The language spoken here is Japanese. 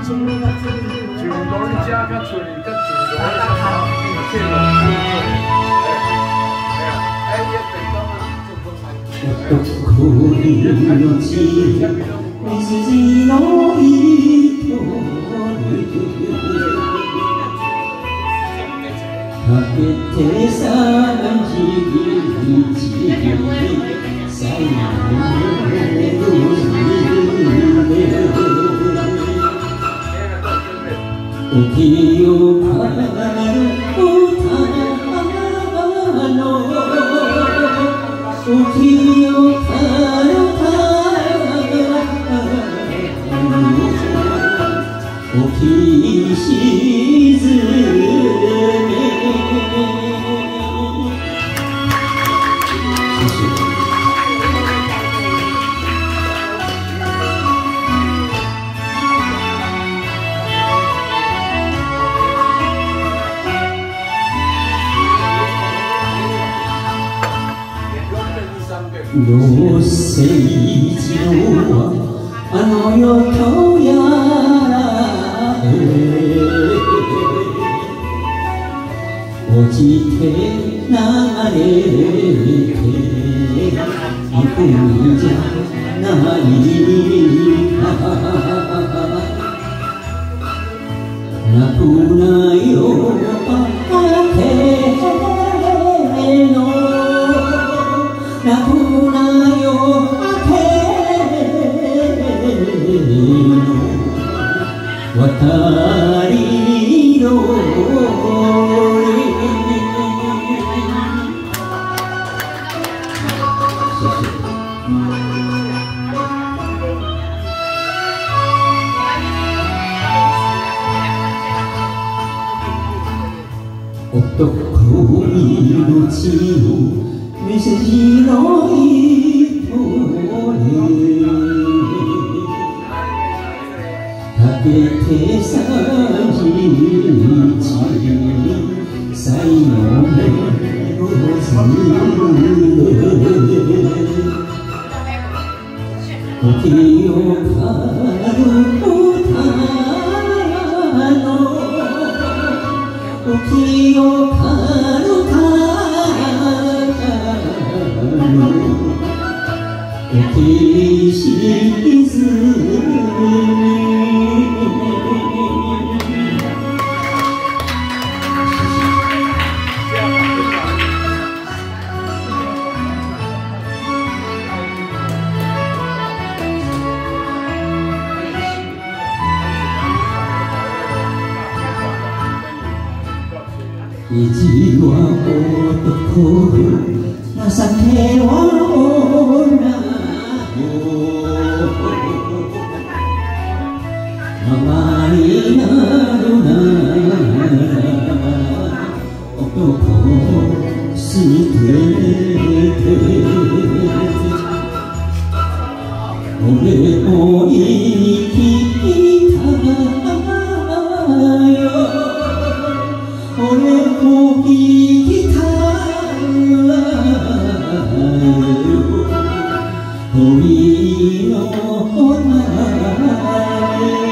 情侣甲处理， 就老人家甲处理甲自由的相处，这个哎，也对到了，做不来。 の聖一郎はあの世とやらへ落ちて流れていくんじゃないか泣くなよ明けの泣くなよ明けの渡り鳥男命を見せ広い鳥かけてさじ日才の目をず時を狩る歌の時を狩る歌時沈み意地は男情けは女甘いなるなら男を捨てて俺も生きたよ俺も生きたよ鳥の花